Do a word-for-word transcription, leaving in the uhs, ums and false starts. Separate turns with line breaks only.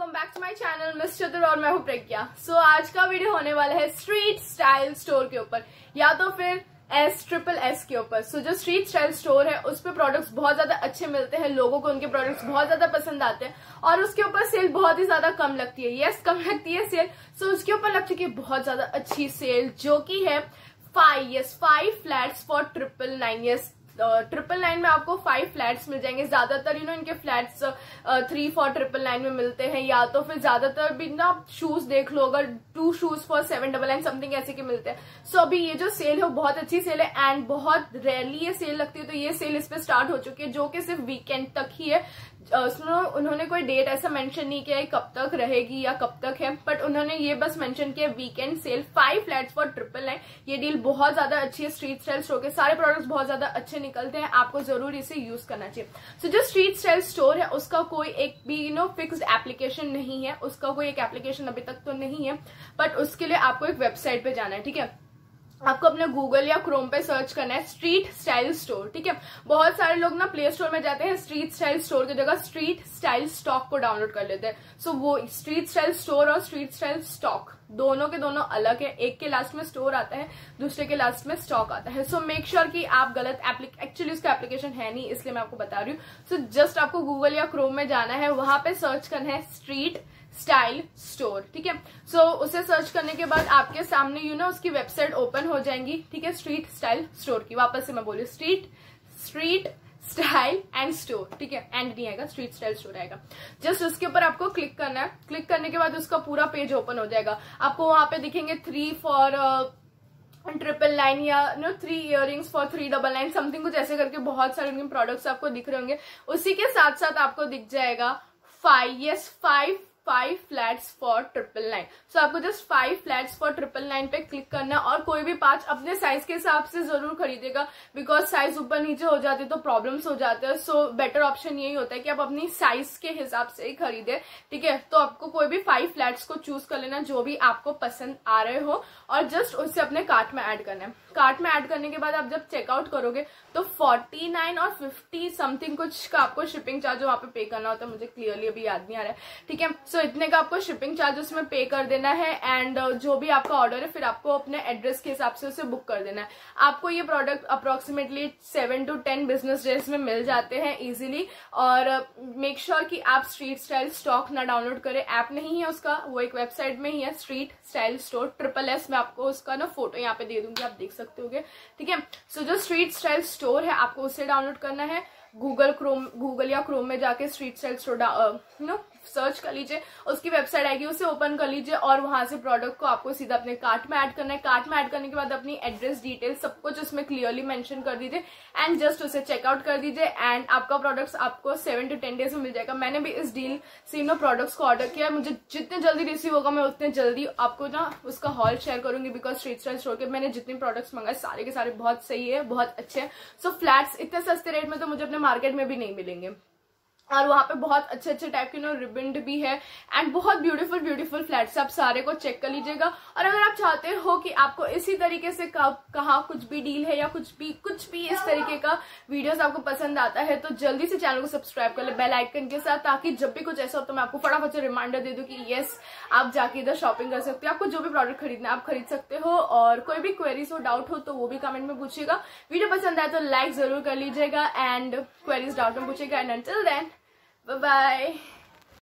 Welcome back to my channel miss Chatur और मैं हूँ प्रज्ञा। सो so, आज का वीडियो होने वाला है स्ट्रीट स्टाइल स्टोर के ऊपर या तो फिर एस ट्रिपल एस के ऊपर। सो so, जो स्ट्रीट स्टाइल स्टोर है उस पे प्रोडक्ट्स बहुत ज्यादा अच्छे मिलते हैं, लोगों को उनके प्रोडक्ट्स बहुत ज्यादा पसंद आते हैं और उसके ऊपर सेल बहुत ही ज्यादा कम लगती है। यस, कम लगती है सेल। सो so, उसके ऊपर लग चुकी है बहुत ज्यादा अच्छी सेल जो कि है five yes five flats for triple nine. Yes, triple nine में आपको फाइव फ्लैट्स मिल जाएंगे। ज्यादातर यू नो इनके flats three for triple nine में मिलते हैं, या तो फिर ज्यादातर भी ना शूज देख लो, अगर two shoes for seven double nine something ऐसे के मिलते हैं। सो so, अभी ये जो सेल है वो बहुत अच्छी सेल है एंड बहुत रेयरली ये सेल लगती है, तो ये सेल इस पे स्टार्ट हो चुकी है जो कि सिर्फ वीकेंड तक ही है। सुनो, उन्होंने कोई डेट ऐसा मेंशन नहीं किया है कब तक रहेगी या कब तक है, बट उन्होंने ये बस मेंशन किया weekend sale five flats for triple nine. ये डील बहुत ज्यादा अच्छी है। स्ट्रीट स्टाइल स्टोर के सारे प्रोडक्ट्स बहुत ज्यादा अच्छे निकलते हैं, आपको जरूर इसे यूज करना चाहिए। सो so, जो स्ट्रीट स्टाइल स्टोर है उसका कोई एक भी यू नो फिक्स्ड एप्लीकेशन नहीं है, उसका कोई एक एप्लीकेशन अभी तक तो नहीं है, बट उसके लिए आपको एक वेबसाइट पे जाना है। ठीक है, आपको अपने गूगल या क्रोम पे सर्च करना है स्ट्रीट स्टाइल स्टोर। ठीक है, बहुत सारे लोग ना प्ले स्टोर में जाते हैं, स्ट्रीट स्टाइल स्टोर की जगह स्ट्रीट स्टाइल स्टॉक को डाउनलोड कर लेते हैं। सो so, वो स्ट्रीट स्टाइल स्टोर और स्ट्रीट स्टाइल स्टॉक दोनों के दोनों अलग है। एक के लास्ट में स्टोर आता है, दूसरे के लास्ट में स्टॉक आता है। सो मेक श्योर कि आप गलत एप्लीकेशन, एक्चुअली उसका एप्लीकेशन है नहीं इसलिए मैं आपको बता रही हूँ। सो so, जस्ट आपको गूगल या क्रोम में जाना है, वहां पे सर्च करना है स्ट्रीट स्टाइल स्टोर। ठीक है, सो so, उसे सर्च करने के बाद आपके सामने यू नो उसकी वेबसाइट ओपन हो जाएंगी। ठीक है, स्ट्रीट स्टाइल स्टोर की, वापस से मैं बोली street street style and store. ठीक है, एंड नहीं आएगा, स्ट्रीट स्टाइल स्टोर आएगा। जस्ट उसके ऊपर आपको क्लिक करना है। क्लिक करने के बाद उसका पूरा पेज ओपन हो जाएगा। आपको वहां पे दिखेंगे थ्री फॉर ट्रिपल नाइन या no three earrings for three double nine something, कुछ ऐसे करके बहुत सारे उनके प्रोडक्ट्स आपको दिख रहे होंगे। उसी के साथ साथ आपको दिख जाएगा five yes five five flats for triple nine. So आपको just five flats for triple nine पे क्लिक करना है और कोई भी पांच अपने साइज के हिसाब से जरूर खरीदेगा, बिकॉज साइज ऊपर नीचे हो जाती है तो प्रॉब्लम्स हो जाते हैं। सो बेटर ऑप्शन यही होता है कि आप अपनी साइज के हिसाब से ही खरीदे। ठीक है, तो आपको कोई भी फाइव फ्लैट्स को चूज कर लेना जो भी आपको पसंद आ रहे हो और जस्ट उसे अपने कार्ट में ऐड करना है। कार्ट में ऐड करने के बाद आप जब चेकआउट करोगे तो फोर्टी नाइन और फिफ्टी समथिंग कुछ का आपको शिपिंग चार्ज वहां पे पे करना होता है, मुझे क्लियरली अभी याद नहीं आ रहा है। ठीक है, सो इतने का आपको शिपिंग चार्ज उसमें पे कर देना है एंड जो भी आपका ऑर्डर है फिर आपको अपने एड्रेस के हिसाब से उसे बुक कर देना है। आपको ये product approximately seven to ten business days में मिल जाते हैं इजीली। और मेक श्योर sure कि आप स्ट्रीट स्टाइल स्टॉक ना डाउनलोड करें, ऐप नहीं है उसका, वो एक वेबसाइट में ही है, street style store triple S. मैं आपको उसका ना फोटो यहाँ पे दे दूंगी, आप देख सकते होगे। ठीक है, सो जो स्ट्रीट स्टाइल स्टोर है आपको उसे डाउनलोड करना है। गूगल क्रोम गूगल या क्रोम में जाके स्ट्रीट स्टाइल स्टोर नो सर्च कर लीजिए, उसकी वेबसाइट आएगी, उसे ओपन कर लीजिए और वहां से प्रोडक्ट को आपको सीधा अपने कार्ट में ऐड करना है। कार्ट में ऐड करने के बाद अपनी एड्रेस डिटेल सब कुछ उसमें क्लियरली मेंशन कर दीजिए एंड जस्ट उसे चेकआउट कर दीजिए एंड आपका प्रोडक्ट्स आपको सेवन टू टेन डेज में मिल जाएगा। मैंने भी इस डील से नो प्रोडक्ट्स को ऑर्डर किया, मुझे जितने जल्दी रिसीव होगा मैं उतने जल्दी आपको ना उसका हॉल शेयर करूंगी, बिकॉज स्ट्रीट स्टाइल स्टोर के मैंने जितने प्रोडक्ट्स मंगाए सारे के सारे बहुत सही है, बहुत अच्छे हैं। सो फ्लैट्स इतने सस्ते रेट में तो मुझे अपने मार्केट में भी नहीं मिलेंगे और वहां पे बहुत अच्छे अच्छे टाइप के नो रिबन भी है एंड बहुत ब्यूटीफुल ब्यूटीफुल फ्लैट्स, आप सारे को चेक कर लीजिएगा। और अगर आप चाहते हो कि आपको इसी तरीके से कहा कुछ भी डील है या कुछ भी कुछ भी इस तरीके का वीडियोस आपको पसंद आता है तो जल्दी से चैनल को सब्सक्राइब कर ले बेल आइकन के साथ, ताकि जब भी कुछ ऐसा हो तो मैं आपको फटाफट से रिमाइंडर दे दूं कि यस आप जाके इधर शॉपिंग कर सकते हो। आपको जो भी प्रोडक्ट खरीदना है आप खरीद सकते हो और कोई भी क्वेरीज हो, डाउट हो तो वो भी कमेंट में पूछिएगा। वीडियो पसंद आए तो लाइक जरूर कर लीजिएगा एंड क्वेरीज डाउट में पूछिएगा and until then bye bye।